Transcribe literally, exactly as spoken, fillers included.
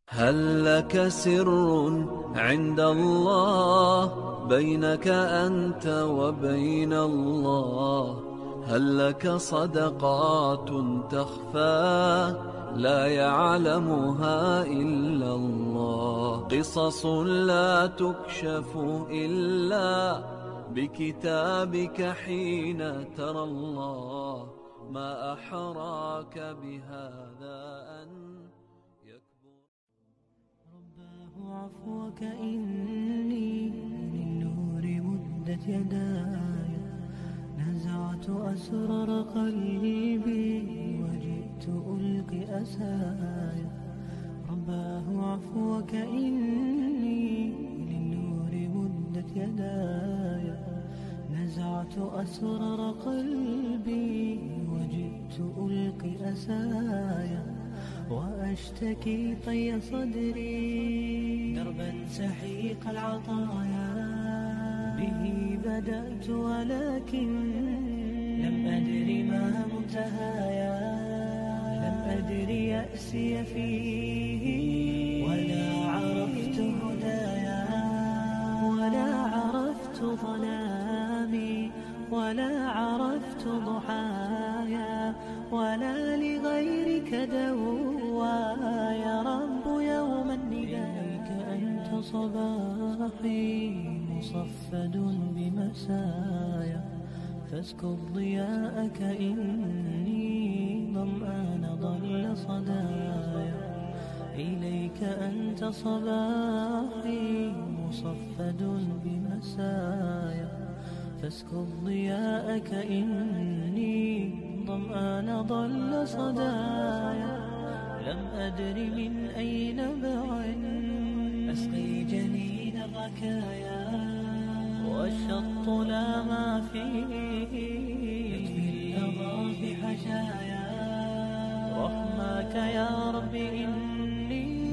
هل لك سر عند الله بينك أنت وبين الله؟ هل لك صدقات تخفى لا يعلمها إلا الله؟ قصص لا تكشف إلا بكتابك حين ترى الله. ما أحراك بهذا أن يكبر رباه عفوك إني للنور مدت يداي، نزعت أسرار قلبي وجئت ألقي أساي. رباه عفوك إني للنور مدت يداي، نزعت أسرار قلبي وجئت ألقي أساي. وأشتكي طي صدري دربا سحيق العطايا، به بدأت ولكن لم أدر ما منتهايا. لم أدر يأسي فيه ولا عرفت هدايا، ولا عرفت ظلامي ولا عرفت ضحايا، ولا لغيرك دوايا. رب يوما إليك أنت صباحي مصفد بمسايا، فاسكب ضياءك إني ظمآن ضل صدايا. إليك أنت صباحي مصفد بمسايا، فاسكب ضياءك إني ظمآن ضل صدايا. لم أدر من أي نبع أسقي جنين الركايا، والشط لا ما فيه يكفي اللظى في حشايا. رحماك يا رب إني